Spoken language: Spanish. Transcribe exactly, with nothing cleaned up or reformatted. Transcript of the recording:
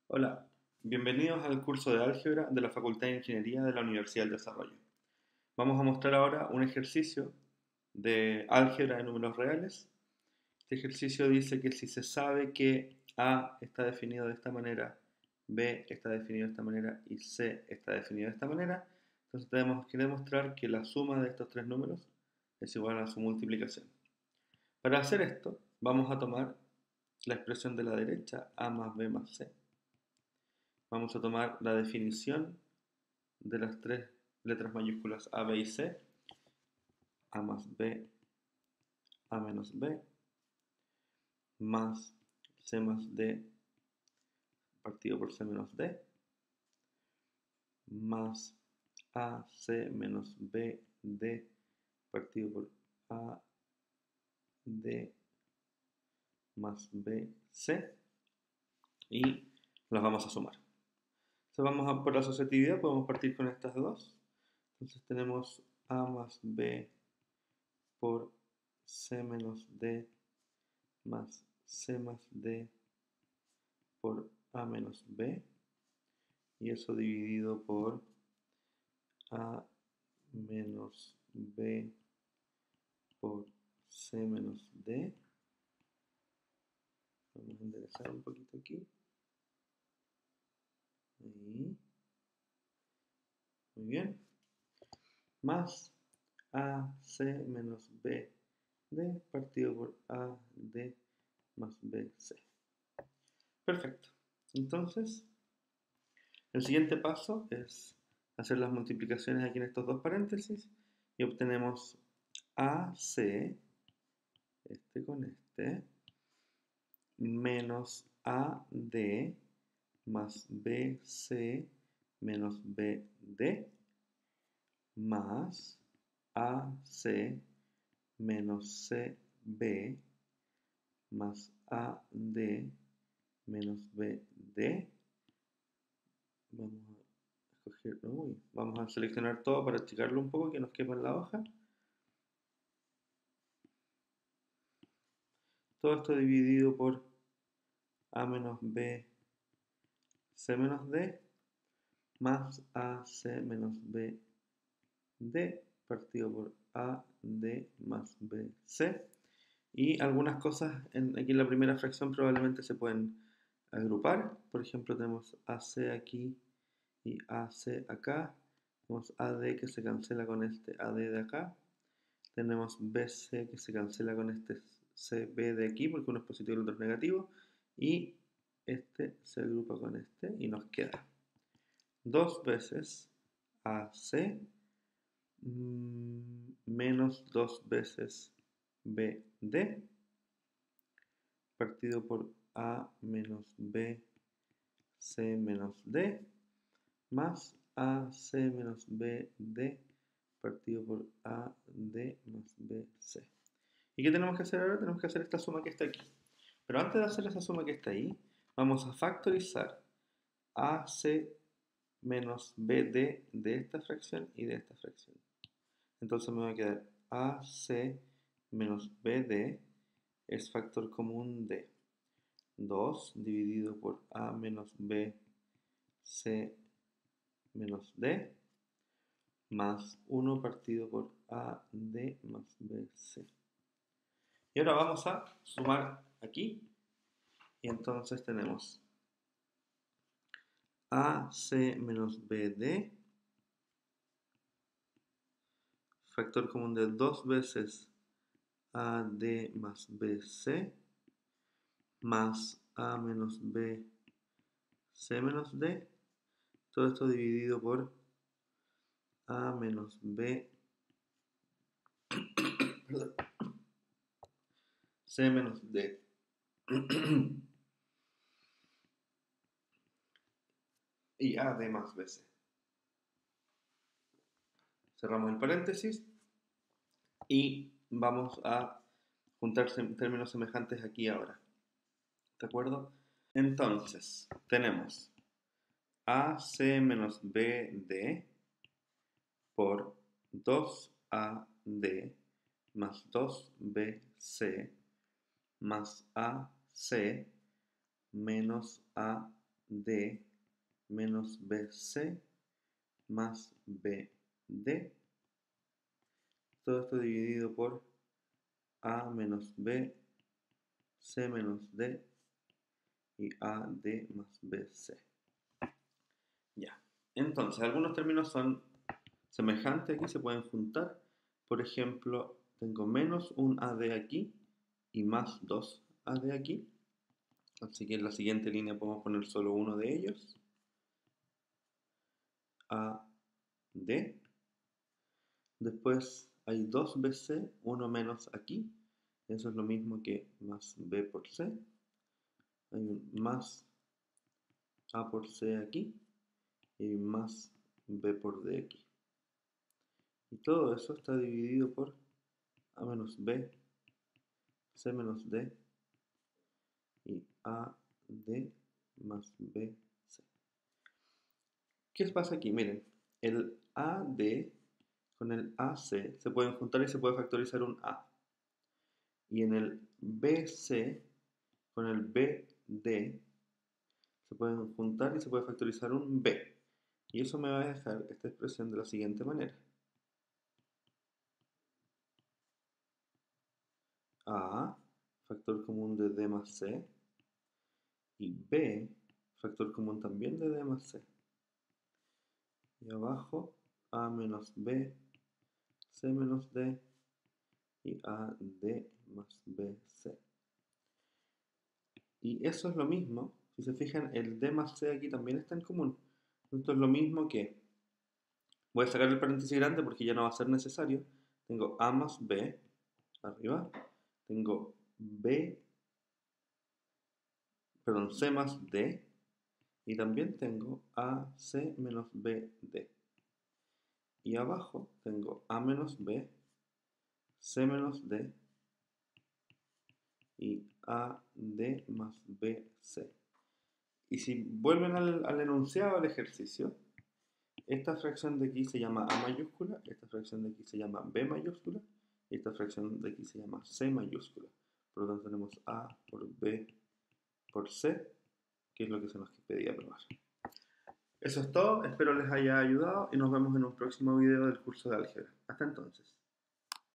Hola, bienvenidos al curso de álgebra de la Facultad de Ingeniería de la Universidad del Desarrollo. Vamos a mostrar ahora un ejercicio de álgebra de números reales. Este ejercicio dice que si se sabe que A está definido de esta manera, B está definido de esta manera y C está definido de esta manera, entonces tenemos que demostrar que la suma de estos tres números es igual a su multiplicación. Para hacer esto, vamos a tomar la expresión de la derecha, A más B más C. Vamos a tomar la definición de las tres letras mayúsculas A, B y C. A más B, A menos B, más C más D partido por C menos D, más A, C menos B, D partido por A, D más B, C. Y las vamos a sumar. Si vamos a por la asociatividad, podemos partir con estas dos. Entonces tenemos A más B por C menos D más C más D por A menos B, y eso dividido por A menos B por C menos D. Vamos a enderezar un poquito aquí. Ahí. Muy bien. Más A C menos B D partido por A D más B C. Perfecto. Entonces, el siguiente paso es hacer las multiplicaciones aquí en estos dos paréntesis y obtenemos A C, este con este, menos A D más B C menos B D más A C menos C B más A D menos B D. Vamos a escoger, uy, vamos a seleccionar todo para achicarlo un poco que nos quepa en la hoja. Todo esto dividido por A menos B C menos D más A C menos B D partido por A D más B C. Y algunas cosas en, aquí en la primera fracción probablemente se pueden agrupar. Por ejemplo, tenemos A C aquí y A C acá. Tenemos A D que se cancela con este A D de acá. Tenemos B C que se cancela con este C B de aquí porque uno es positivo y el otro es negativo. Y este se agrupa con este y nos queda dos veces A C mmm, menos dos veces B D partido por A menos B C menos D más A C menos B D partido por A D más B C. ¿Y qué tenemos que hacer ahora? Tenemos que hacer esta suma que está aquí. Pero antes de hacer esa suma que está ahí, vamos a factorizar A C menos B D de esta fracción y de esta fracción. Entonces me va a quedar A C menos B D es factor común de dos dividido por A menos B C menos D más uno partido por A D más B C. Y ahora vamos a sumar aquí. Y entonces tenemos A C menos B D, factor común de dos veces A D más B C, más A menos B C menos D. Todo esto dividido por A menos B C menos D. Y A D más B C. Cerramos el paréntesis y vamos a juntar términos semejantes aquí ahora. ¿De acuerdo? Entonces, tenemos A C menos B D por dos A D más dos B C más A C menos A D menos B C más B D. Todo esto dividido por A menos B, C menos D y A D más B C. Ya. Entonces, algunos términos son semejantes aquí, se pueden juntar. Por ejemplo, tengo menos un A D aquí y más dos A D aquí. Así que en la siguiente línea podemos poner solo uno de ellos. A D. Después hay dos B C, uno menos aquí. Eso es lo mismo que más B por C. Hay un más A por C aquí y más B por D aquí. Y todo eso está dividido por A menos B, C menos D y A D más B C. ¿Qué pasa aquí? Miren, el A D con el A C se pueden juntar y se puede factorizar un A. Y en el B C con el B D se pueden juntar y se puede factorizar un B. Y eso me va a dejar esta expresión de la siguiente manera. A, factor común de D más C, y B, factor común también de D más C. Y abajo, A menos B, C menos D, y A D más B C. Y eso es lo mismo, si se fijan, el D más C aquí también está en común. Esto es lo mismo que, voy a sacar el paréntesis grande porque ya no va a ser necesario. Tengo A más B, arriba, tengo B, perdón, C más D, y también tengo A C menos B D. Y abajo tengo A menos B, C menos D y A D más B C. Y si vuelven al, al enunciado del ejercicio, esta fracción de aquí se llama A mayúscula, esta fracción de aquí se llama B mayúscula y esta fracción de aquí se llama C mayúscula. Por lo tanto tenemos A por B por C, que es lo que se nos pedía probar. Eso es todo, espero les haya ayudado y nos vemos en un próximo video del curso de álgebra. Hasta entonces.